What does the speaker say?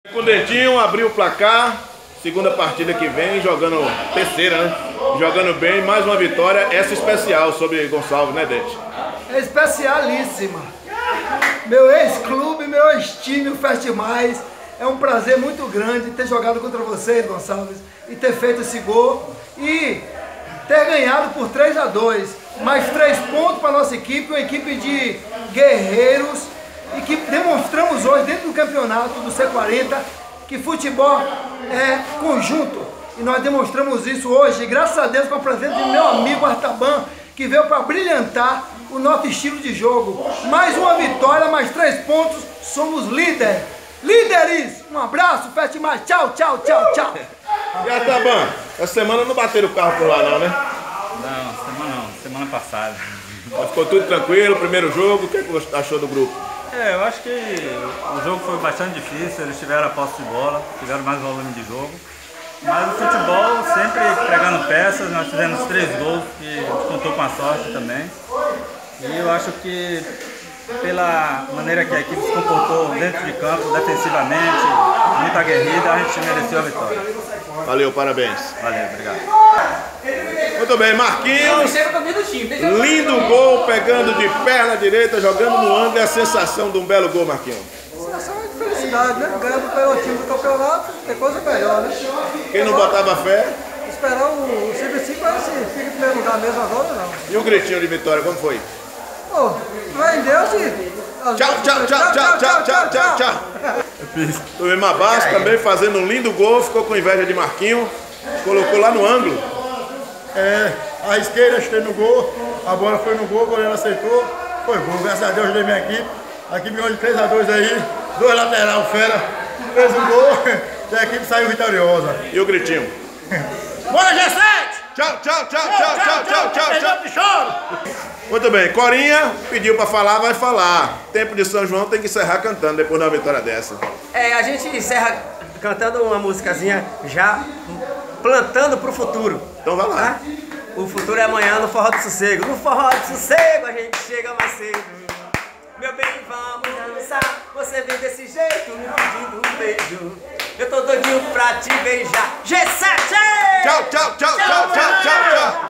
Com o dedinho, abriu o placar, segunda partida que vem, jogando, terceira, né? Jogando bem, mais uma vitória, essa especial sobre Gonçalves, né, Dente? É especialíssima. Meu ex-clube, meu ex-time, o Fest Mais. É um prazer muito grande ter jogado contra vocês, Gonçalves, e ter feito esse gol e ter ganhado por 3-2. Mais 3 pontos para a nossa equipe, uma equipe de guerreiros, e que demonstramos hoje dentro do campeonato do C40 que futebol é conjunto, e nós demonstramos isso hoje, graças a Deus, com a presença do meu amigo Artaban, que veio para brilhantar o nosso estilo de jogo. Mais uma vitória, mais 3 pontos, somos líderes. Líderes! Um abraço, Fest Mais, tchau, tchau, tchau, tchau. E Artaban, essa semana não bateram o carro por lá não, né? Não, semana passada. Mas ficou tudo tranquilo, primeiro jogo, o que você achou do grupo? Eu acho que o jogo foi bastante difícil, eles tiveram a posse de bola, tiveram mais volume de jogo. Mas o futebol sempre pregando peças, nós fizemos 3 gols, que a gente contou com a sorte também. E eu acho que pela maneira que a equipe se comportou dentro de campo, defensivamente, muito aguerrida, a gente mereceu a vitória. Valeu, parabéns. Valeu, obrigado. Muito bem, Marquinhos, lindo gol, pegando de perna direita, jogando no ângulo, é a sensação de um belo gol, Marquinhos. Sensação de felicidade, né? Ganhando pelo time do campeonato, tem coisa melhor, né? Quem não botava fé? Esperar o CB5 para se fica em primeiro lugar mesmo agora, não. E o gritinho de vitória, como foi? Pô, vai em Deus e... Tchau, tchau, tchau, tchau, tchau, tchau, tchau, tchau. O Emabás também fazendo um lindo gol, ficou com inveja de Marquinhos, colocou lá no ângulo. A esquerda chutei no gol, a bola foi no gol, o goleiro aceitou, foi gol. Graças a Deus, dei minha equipe. A equipe ganhou de 3-2 aí, 2 lateral, fera, fez um gol e a equipe saiu vitoriosa. E o gritinho? Bora, G7! Tchau, tchau, tchau, tchau, tchau, tchau, tchau. Muito bem, Corinha pediu pra falar, vai falar. Tempo de São João tem que encerrar cantando depois de uma vitória dessa. A gente encerra cantando uma musicazinha já plantando pro futuro. Então vai lá. Tá? O futuro é amanhã no Forró do Sossego. No Forró do Sossego a gente chega mais cedo. Meu bem, vamos dançar. Você vem desse jeito, me pedindo um beijo. Eu tô doidinho pra te beijar. G7! Tchau, tchau, tchau, tchau, tchau, tchau, tchau.